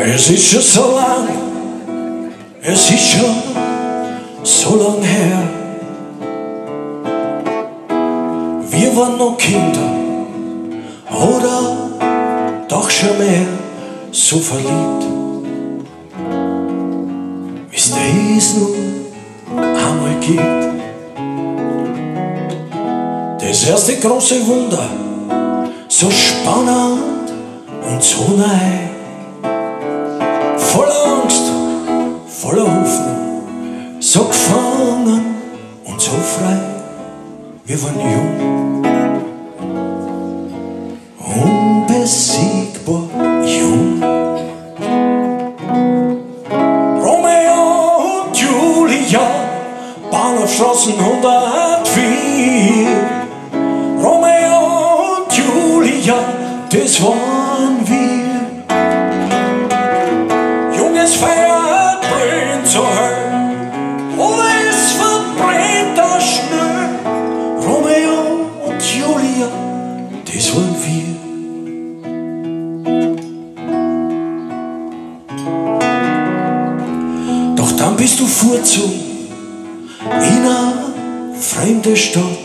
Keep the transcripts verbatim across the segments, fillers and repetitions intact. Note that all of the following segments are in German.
Es ist schon so lang, es ist schon so lang her. Wir waren noch Kinder oder doch schon mehr, so verliebt, wie's das nur einmal gibt. Das erste große Wunder, so spannend und so neu, voller Angst, voller Hoffnung, so gefangen und so frei. Wir waren jung, unbesiegbar jung. Romeo und Julia, Bahnhofstraßen hundertvier. Romeo und Julia, das waren wir. Junges Feuer brennt so hell, alles verbrennt da schnell. Romeo und Julia, das waren wir. Doch dann bist du vorgezogen in eine fremde Stadt,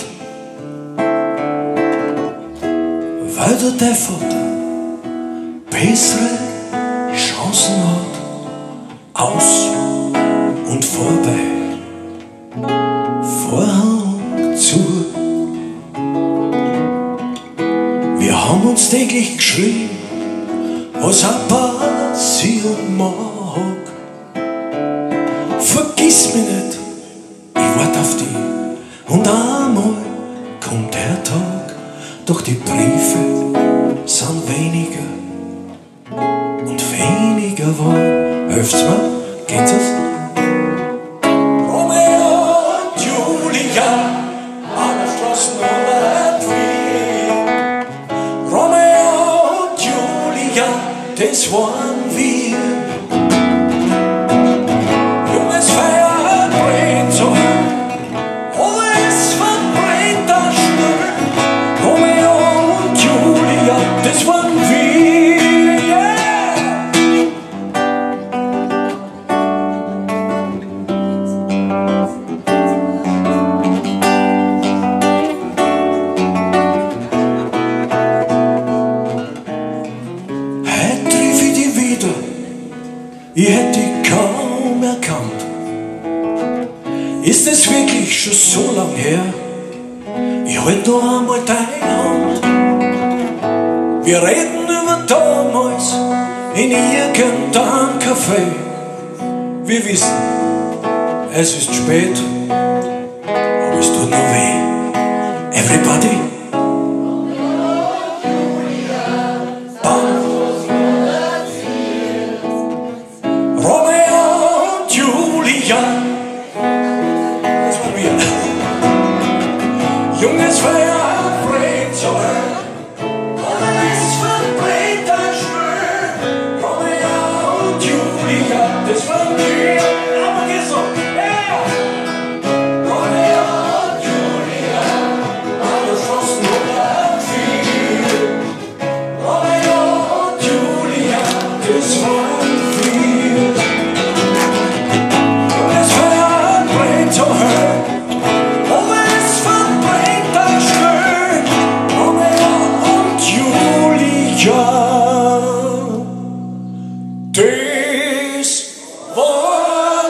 weil der dein Vater bessere Chancen hat. Aus und vorbei, Vorhang zu. Wir haben uns täglich geschrieben, was auch passieren mag. Vergiss mich nicht, ich wart auf dich, und einmal kommt der Tag. Doch die Briefe sind weniger und weniger waren. Hilft's mir? Geht's es? Romeo und Julia, Bahnhofstraßen hundertvier. Romeo und Julia, das waren wir. Junges Feuer brennt so hell, alles verbrennt da schnell. Romeo und Julia, das waren wir. Ich hätte dich kaum erkannt. Ist es wirklich schon so lang her? Ich halt noch einmal deine Hand. Wir reden über damals in irgendeinem Café. Wir wissen, es ist spät, aber es tut nur weh. Everybody. Junges Feuer brennt so hell, alles verbrennt da schnell. Romeo und Julia, das waren wir. Aber geh so, yeah! Romeo und Julia, Bahnhofstraßen hundertvier. Romeo und Julia, das waren wir. Junges Feuer brennt so hell. Ja, das war.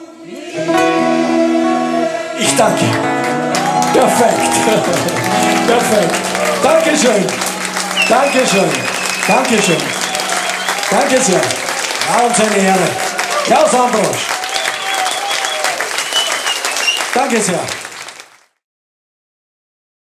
Ich danke. Perfekt. Perfekt. Dankeschön. Dankeschön. Dankeschön. Danke sehr. War uns eine Ehre. Klaus Ambrosch. Danke sehr.